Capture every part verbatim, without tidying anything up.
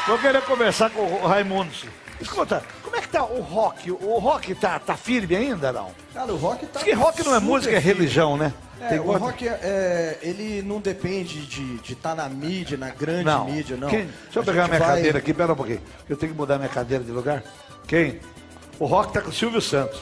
Vou querer conversar com o Raimundo. Escuta, como é que tá o rock? O rock tá, tá firme ainda, não? Cara, o rock tá... Porque rock não é música, é religião, né? É, Tem o coisa... rock, é, ele não depende de estar tá na mídia, na grande não. mídia, não. Quem... Deixa eu pegar a minha vai... cadeira aqui, pera um pouquinho. Eu tenho que mudar minha cadeira de lugar. Quem? O rock tá com o Silvio Santos.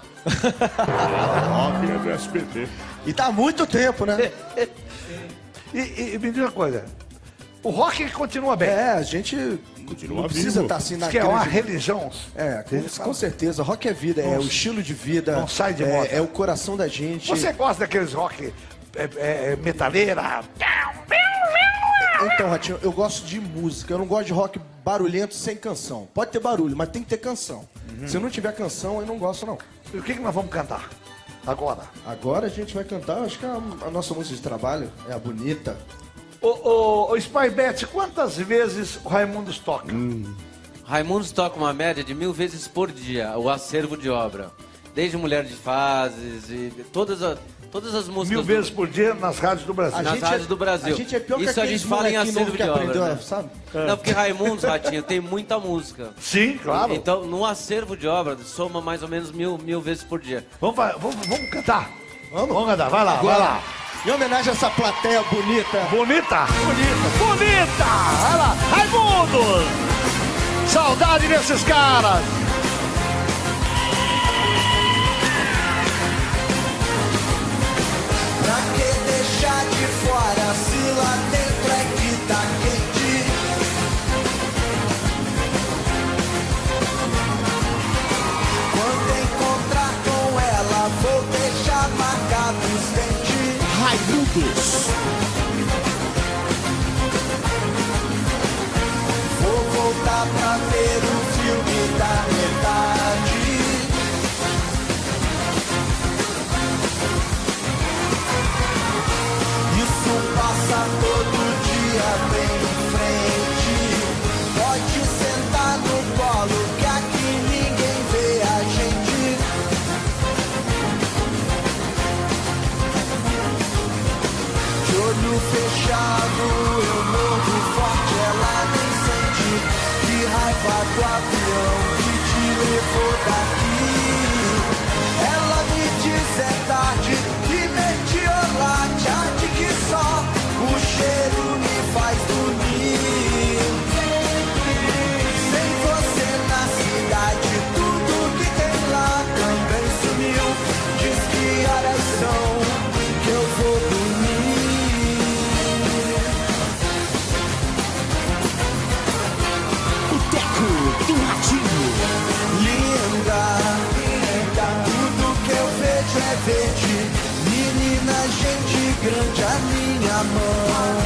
O rock é do S B T. E tá há muito tempo, né? e, e, e me diz uma coisa. O rock continua bem. É, a gente continua não precisa estar tá assim na que grande... é uma religião. É, com, com certeza. Rock é vida, é o estilo de vida. Não sai de é, moda. É o coração da gente. Você gosta daqueles rock é, é, metaleira? Então, Ratinho, eu gosto de música. Eu não gosto de rock barulhento sem canção. Pode ter barulho, mas tem que ter canção. Uhum. Se não tiver canção, eu não gosto, não. E o que, que nós vamos cantar agora? Agora a gente vai cantar, acho que a, a nossa música de trabalho é a Bonita. Ô, ô, ô Spy Bet, quantas vezes o Raimundos toca? Hum. Raimundos toca uma média de mil vezes por dia, o acervo de obra. Desde Mulher de Fases e todas as... Todas as músicas... Mil vezes por dia nas rádios do Brasil. Nas rádios do Brasil. A gente é pior Isso que a gente fala em acervo de obra, aprendeu, né? sabe? Não, porque Raimundos, Ratinho, tem muita música. Sim, claro. Então, no acervo de obra, soma mais ou menos mil, mil vezes por dia. Vamos, vamos, vamos cantar? Vamos? Vamos cantar, vai lá, Agora, vai lá. Em homenagem a essa plateia bonita. Bonita? Bonita. Bonita! Vai lá, Raimundos! Saudade desses caras! Pra que deixar de fora se lá dentro é que tá quente? Quando encontrar com ela, vou deixar marcado os dentes. Raimundos. Vou voltar pra ver o filme da metade. Passa todo dia bem em frente. Pode sentar no colo que aqui ninguém vê a gente. De olho fechado eu morro forte, ela nem sente. Que raiva do avião que te levou daqui. Ela me diz é tarde que metiolate, arde que só o cheiro me faz dormir. Sem você na cidade, tudo que tem lá também sumiu. Diz que horas são que eu vou dormir. O Teco do Ratinho. Linda, linda, tudo que eu vejo é verde. Menina, gente grande, a minha mão.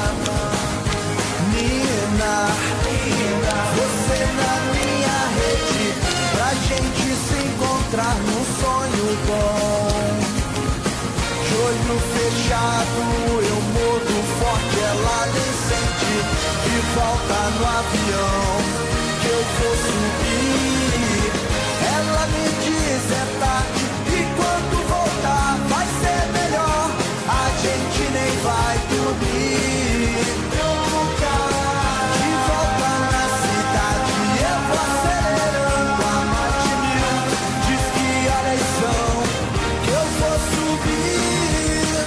Nina, você na minha rede, pra gente se encontrar num sonho bom. De olho fechado, eu morro forte, ela nem sente. E volta no avião que eu vou subir. Ela me diz é tarde, e quando voltar vai ser melhor. A gente nem vai dormir nunca. De volta na cidade eu vou acelerando a mais de mil. Diz que horas são que eu vou subir.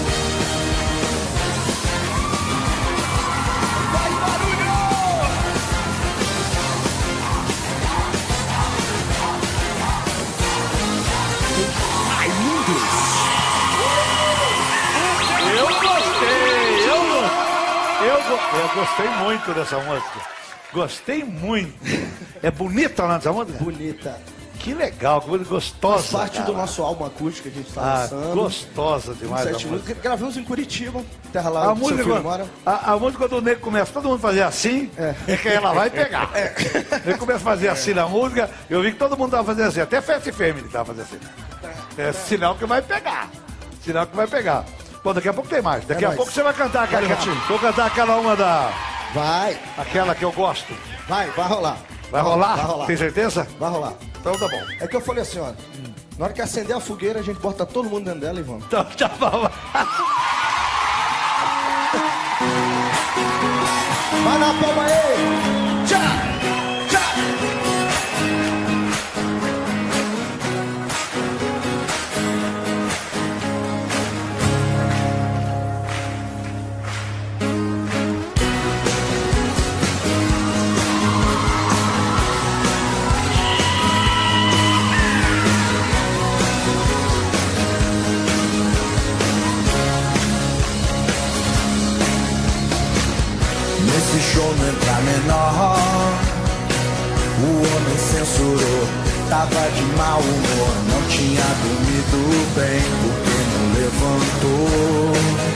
Vai barulho! Raimundos. Eu gostei, eu, go- eu, go- eu gostei muito dessa música. Gostei muito. É bonita lá nessa música? Bonita. Que legal, que música gostosa. Faz parte cara. do nosso álbum acústico que a gente tá Ah, lançando. gostosa demais a Sete música. músicas. Gravamos em Curitiba, terra lá A onde seu música, filho quando, mora. a, a música, quando o nego começa todo mundo fazer assim, é, é que ela vai pegar. É. Ele começa a fazer assim na música, eu vi que todo mundo tava fazendo assim, até Fast Family tava fazendo assim. É sinal que vai pegar. Sinal que vai pegar. Bom, daqui a pouco tem mais. Daqui É a nóis. pouco você vai cantar aquela. Vai, Ratinho. Vou cantar aquela uma da. Vai, Aquela que eu gosto. vai, vai rolar. Vai rolar? Vai rolar. Tem certeza? Vai rolar. Então tá bom. É que eu falei assim, ó. Na hora que acender a fogueira, a gente bota todo mundo dentro dela e vamos. Então tá bom. Vai na palma aí! Tchau! Nesse show não entra menor. O homem censurou, tava de mau humor. Não tinha dormido bem porque não levantou.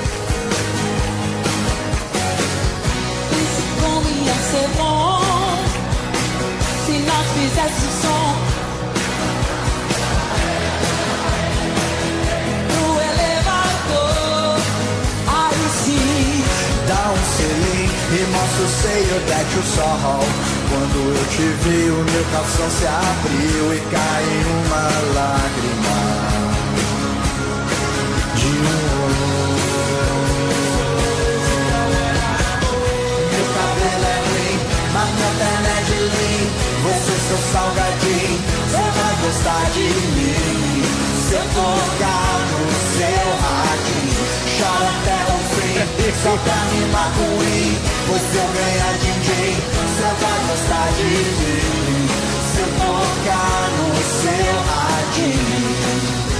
Disse como ia ser bom se nós fizesse o som no elevador. Aí sim, dá um selim e mostra o seio that you saw. Quando eu te vi, o meu calção se abriu e caiu uma lágrima de um meu cabelo é ruim, mas minha perna é de lean. Você, seu salgadinho, você vai gostar de mim. Se eu tocar no seu radinho, chora até o fim. Só pra rimar ruim, pois eu ganhar din-din. Você vai gostar de mim. Se eu tocar no seu radinho.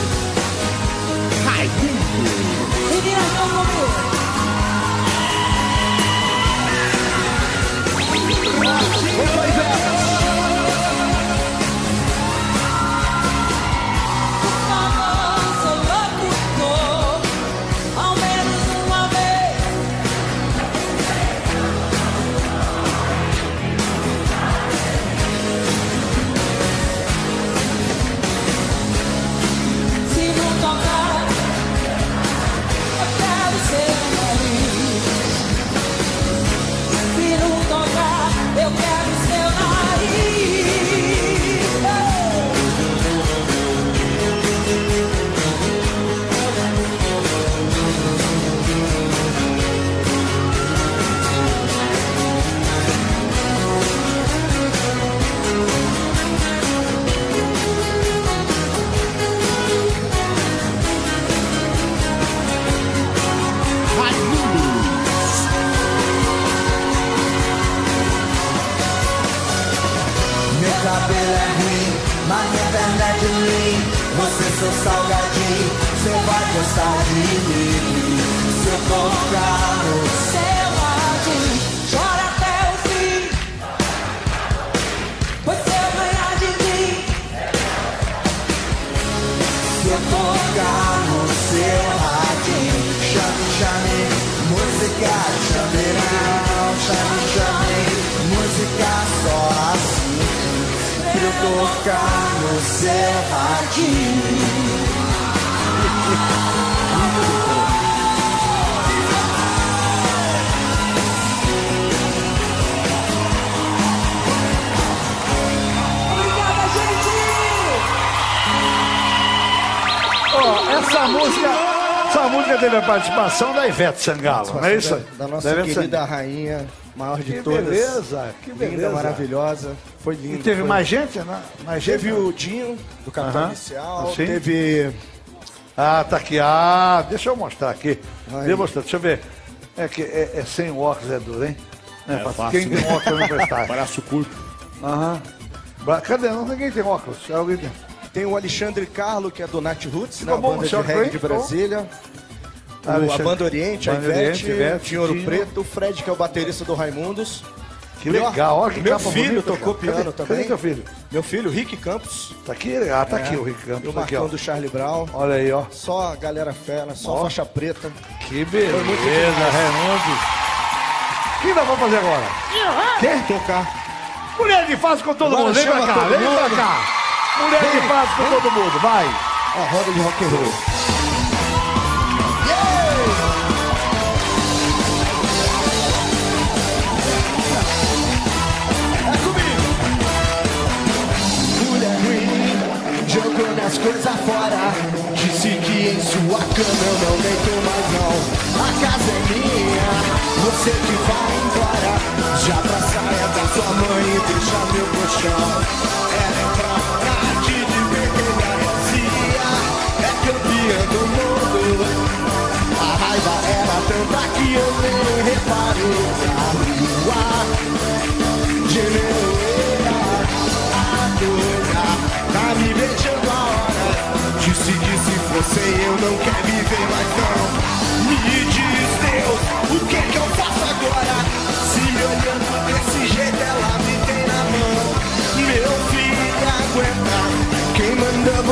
meninas, vão comigo. Por favor, sou locutor, ao menos uma vez. Se não tocar, eu quero ser feliz. Se não tocar, eu quero seu nariz. Meu cabelo é ruim, mas minha perna é de lean. Você, seu salgadinho, você vai gostar de mim. Se eu tocar no Seu ladinho, chora até o fim, pois se eu ganhar de mim. Se eu tocar no seu radinho, chame, chame, música, chame não, chame, chame, música só assim. Pra eu tocar no seu radinho. Obrigada, gente! Ó, essa música, essa música teve a participação da Ivete Sangalo, não é isso? Da, da nossa Da Ivete querida Sangalo. rainha, maior de Que todas. beleza, que beleza. Linda, maravilhosa. Foi E lindo. teve foi... mais gente, né? Mais gente, Teve né? o Dinho, do Capital Aham. Inicial. Assim? Teve... Ah, tá aqui. Ah, deixa eu mostrar aqui. Aí. Deixa eu mostrar, deixa eu ver. É que é, é sem óculos, é duro, hein? É, É fácil. fácil. Quem tem óculos não prestar. Braço curto. Aham. Bra- Cadê? Não, ninguém tem óculos. Alguém tem. Tem o Alexandre Carlo, que é do Nat Roots, né? Ficou A bom, banda de senhor reggae de Craig, Brasília. O, Alexandre- a Banda Oriente, a Banda Ivete, Oriente, Ivete, Dinho Ouro Dinho. Preto, o Fred, que é o baterista do Raimundos. Que legal, olha que Meu capa filho bonita, tocou cara. piano Cadê- também. Cadê teu filho? Meu filho, Rick Campos. Tá aqui? Ah, tá aqui o Rick E Campos. o Tá aqui, ó. Marcão do Charlie Brown. Olha aí, ó. Só a galera fera, só Ó. faixa preta. Que beleza, muito demais. Raimundo. O que nós vamos fazer agora? Quer? Tocar. Mulher de fase com todo Agora mundo. Vem pra chama cá, todo vem pra mundo. cá. Mulher de fase com todo mundo, vai. A roda de rock and roll. Mulher ruim, jogou minhas coisas fora. Disse que em sua cama eu não deito mais não. A casa é minha, você que vai embora. Já pra saia da sua mãe e deixa meu colchão. Ela é troca de vermelha heresia, é campeã do mundo. A raiva era tanta que eu nem reparei. A lua de nevoeira, a doida tá me beijando a hora. Disse que se fosse eu não quer viver mais não. Me diz Deus, o que que eu faço agora? Se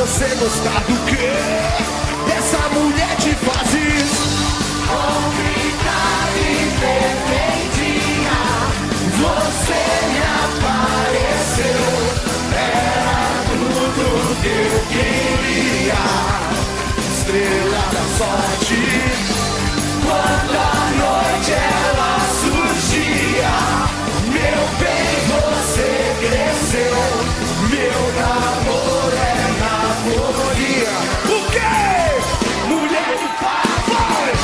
você gostar do quê? Dessa mulher de fases complicada e perfeitinha. Você me apareceu, era tudo que eu queria. Estrela da sorte. Quando a noite ela surgia, meu bem, você cresceu. Meu namoro é na folia. O quê? Mulher de paz.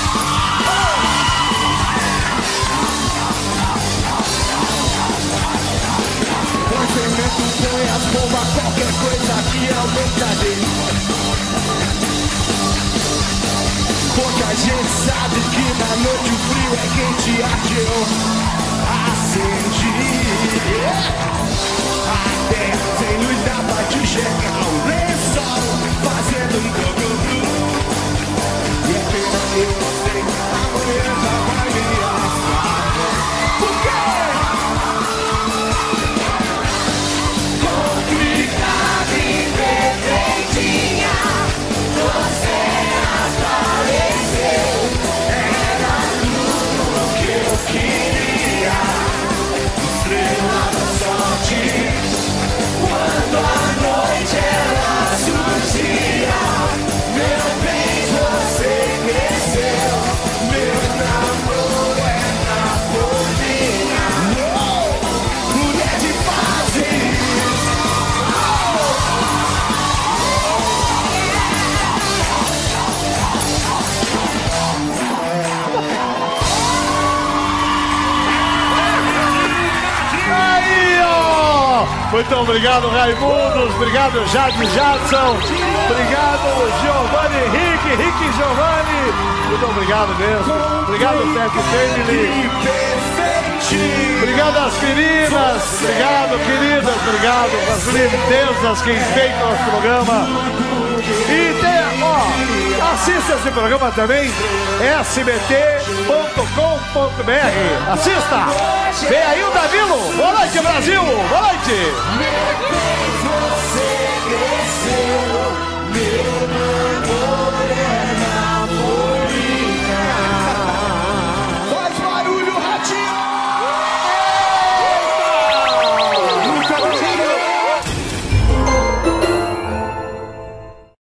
Põe cimento, põe as bombas, qualquer coisa que aumenta a delícia. Pouca gente sabe que na noite o frio é quente, arde, eu acendi. Até sem luz dá pra te enxergar o lençol fazendo um glu-glu-glu. E é pena, eu sei, amanhã já vai me assar. Por quê? Complicada e perfeitinha, você apareceu, era tudo que eu queria. Estrela da sorte, quando a noite ela surgia, meu bem, você cresceu, meu namoro é na folia. Oh, mulher de fases. Aí, ó! Muito obrigado, Raimundos. Obrigado, Jade Jadson. Obrigado, Giovanni Henrique. Henrique Giovanni. Muito obrigado mesmo. Obrigado, Sete Family. Obrigado às meninas. Obrigado, queridas. Obrigado às lindezas que enfeitam nosso programa. E tem, ó, assista esse programa também, S B T ponto com ponto B R. Assista! Vem aí o Danilo! Boa noite, Brasil! Boa noite!